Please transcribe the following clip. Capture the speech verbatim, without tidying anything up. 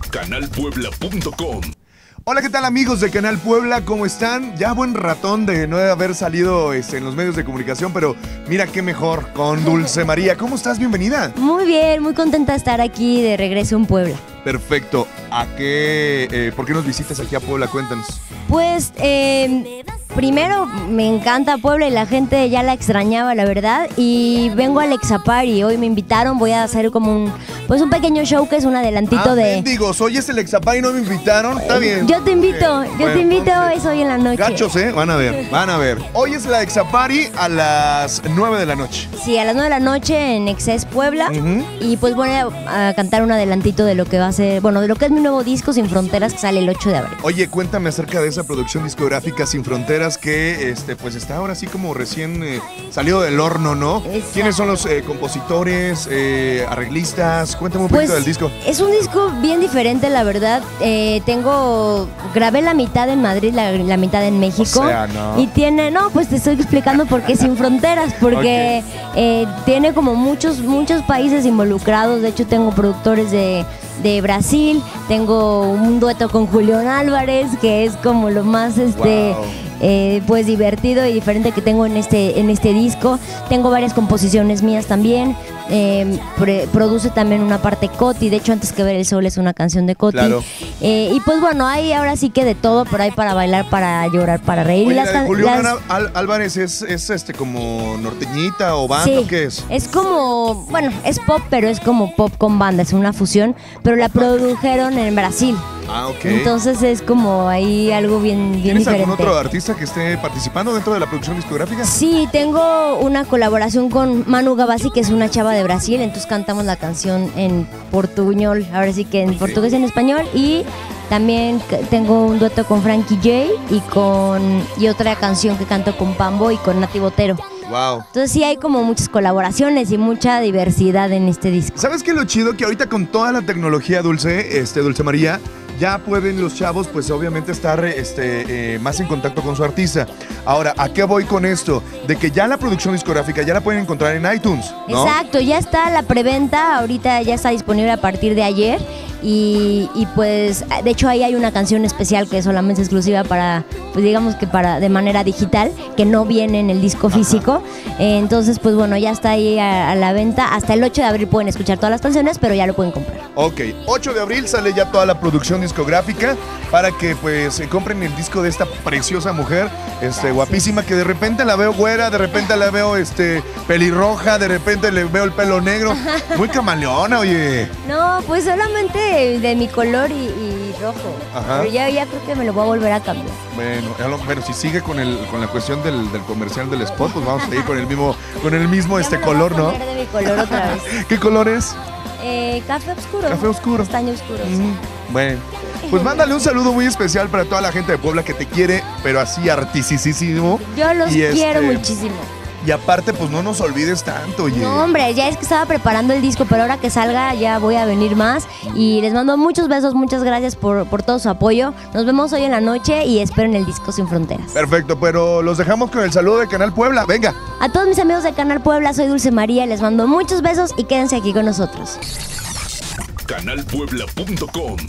canal puebla punto com. Hola, ¿qué tal amigos de Canal Puebla? ¿Cómo están? Ya buen ratón de no haber salido este, en los medios de comunicación, pero mira qué mejor con Dulce María. ¿Cómo estás? Bienvenida. Muy bien, muy contenta de estar aquí de regreso en Puebla. Perfecto. ¿A qué? Eh, ¿Por qué nos visitas aquí a Puebla? Cuéntanos. Pues, eh, primero me encanta Puebla y la gente ya la extrañaba, la verdad. Y vengo al Exapari. Hoy me invitaron, voy a hacer como un, pues un pequeño show que es un adelantito ah, de... mendigos, hoy es el Exapari y no me invitaron. Está bien. Yo te invito, okay. yo bueno, te invito, entonces, es hoy en la noche. Gachos, ¿eh? Van a ver, van a ver. Hoy es la Exapari a las nueve de la noche. Sí, a las nueve de la noche en Exes Puebla. Uh-huh. Y pues voy a, a cantar un adelantito de lo que va a ser, bueno, de lo que es mi nuevo disco Sin Fronteras, que sale el ocho de abril. Oye, cuéntame acerca de esa producción discográfica Sin Fronteras que este, pues está ahora así como recién eh, salido del horno, ¿no? Exacto. ¿Quiénes son los eh, compositores, eh, arreglistas? Cuéntame un Pues, poquito del disco. Es un disco bien diferente, la verdad. Eh, tengo, grabé la mitad en Madrid, la, la mitad en México. O sea, ¿no? Y tiene, no, pues te estoy explicando por qué Sin Fronteras, porque okay. eh, tiene como muchos, muchos países involucrados. De hecho, tengo productores de... de Brasil, tengo un dueto con Julián Álvarez, que es como lo más este wow. eh, pues divertido y diferente que tengo en este, en este disco. Tengo varias composiciones mías también. Eh, pre, produce también una parte Coti, de hecho Antes que ver el sol es una canción de Coti. Claro. Eh, y pues bueno, hay ahora sí que de todo, pero hay para bailar, para llorar, para reír. Oye, y las, la de Julián las... Al Álvarez es, es este como norteñita o banda, sí, ¿o qué es? Es como, bueno, es pop, pero es como pop con banda, es una fusión, pero la produjeron en Brasil. Ah, ok. Entonces es como ahí algo bien, bien ¿Tienes diferente. algún otro artista que esté participando dentro de la producción discográfica? Sí, tengo una colaboración con Manu Gavassi, que es una chava de Brasil, entonces cantamos la canción en portuñol, ahora sí que en okay. portugués y en español, y también tengo un dueto con Frankie J y con y otra canción que canto con Pambo y con Nati Botero. Wow. Entonces sí hay como muchas colaboraciones y mucha diversidad en este disco. ¿Sabes qué es lo chido? Que ahorita con toda la tecnología Dulce, este, Dulce María, ya pueden los chavos pues obviamente estar este, eh, más en contacto con su artista. Ahora, ¿a qué voy con esto? De que ya la producción discográfica ya la pueden encontrar en iTunes, ¿no? Exacto, ya está la preventa, ahorita ya está disponible a partir de ayer. Y, y pues de hecho ahí hay una canción especial que es solamente exclusiva para, pues digamos que para de manera digital, que no viene en el disco físico. eh, entonces pues bueno, ya está ahí a, a la venta. Hasta el ocho de abril pueden escuchar todas las canciones, pero ya lo pueden comprar. Ok, ocho de abril sale ya toda la producción discográfica para que pues se compren el disco de esta preciosa mujer, este, guapísima, que de repente la veo güera, de repente la veo este, pelirroja, de repente le veo el pelo negro, muy camaleona, oye. No, pues solamente de mi color y, y rojo. Ajá. Pero ya, ya creo que me lo voy a volver a cambiar. Bueno, bueno, si sigue con el con la cuestión del, del comercial del spot, pues vamos a seguir con el mismo con el mismo este color, ¿no? De mi color otra vez. ¿Qué color es? Eh, café oscuro. Café oscuro. Castaño oscuro. Mm, sí. Bueno. Pues mándale un saludo muy especial para toda la gente de Puebla que te quiere, pero así artisísimo. Yo los y quiero este, muchísimo. Y aparte, pues no nos olvides tanto, oye. No, hombre, ya es que estaba preparando el disco, pero ahora que salga ya voy a venir más. Y les mando muchos besos, muchas gracias por, por todo su apoyo. Nos vemos hoy en la noche y esperen el disco Sin Fronteras. Perfecto, pero los dejamos con el saludo de Canal Puebla, venga. A todos mis amigos de Canal Puebla, soy Dulce María, les mando muchos besos y quédense aquí con nosotros. canal puebla punto com